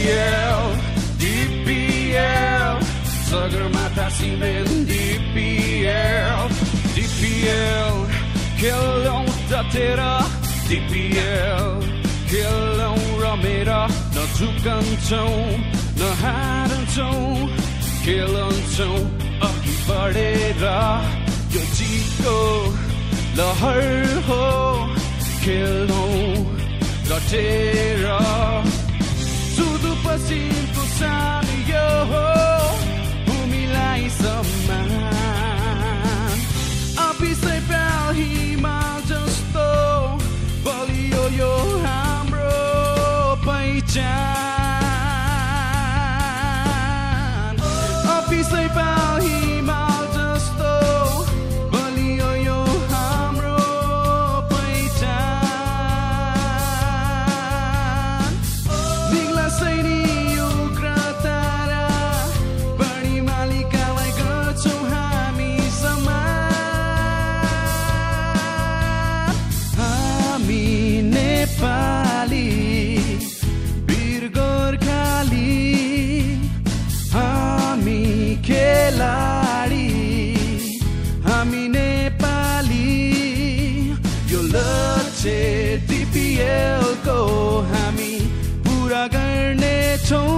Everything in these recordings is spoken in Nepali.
DPL Sagarmatha Cement DPL खेलौं डटेर DPL खेलौं रमेर नझुकन्छौं नहारन्छौं खेलन्छौं अघि बढेर यो जीतको लहर हो खेलौं डटेर सुदूरपश्चिमको सानो यो हो भूमिलाई सम्मान अफिसै प्याल हिमाल जस्तो बलियो यो हाम्रो पहिचान अफिसै प्याल हिमाल जस्तो बलियो यो हाम्रो पहिचान निग्ला सैनी उग्रतारा बढी मालिकालाई गर्छौं हामी सम्मान हामी नेपाली वीर गोर्खाली हामी खेलाडी हामी नेपाली यो लक्ष्य DPL को हामी पूरा गर्नेछौं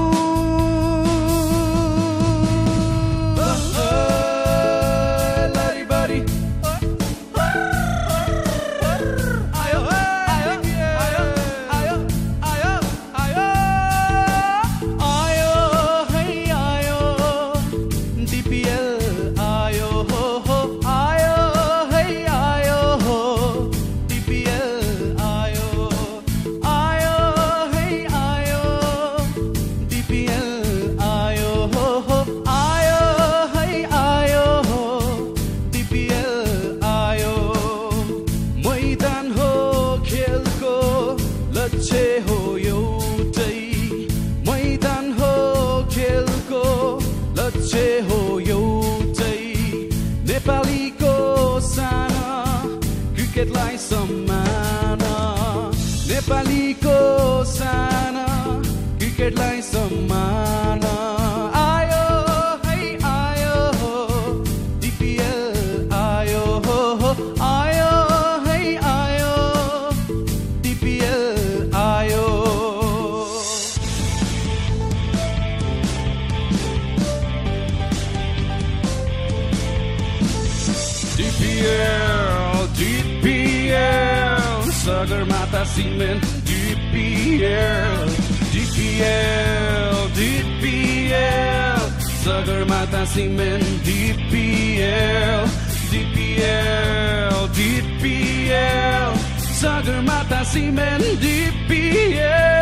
नेपालीको साना क्रिकेटलाई सम्मान नेपालीको साना क्रिकेटलाई सम्मान आयो है आयो DPL आयो आयो है आयो DPL आयो DPL Sagarmatha Cement DPL Sagarmatha Cement DPL Sagarmatha Cement DPL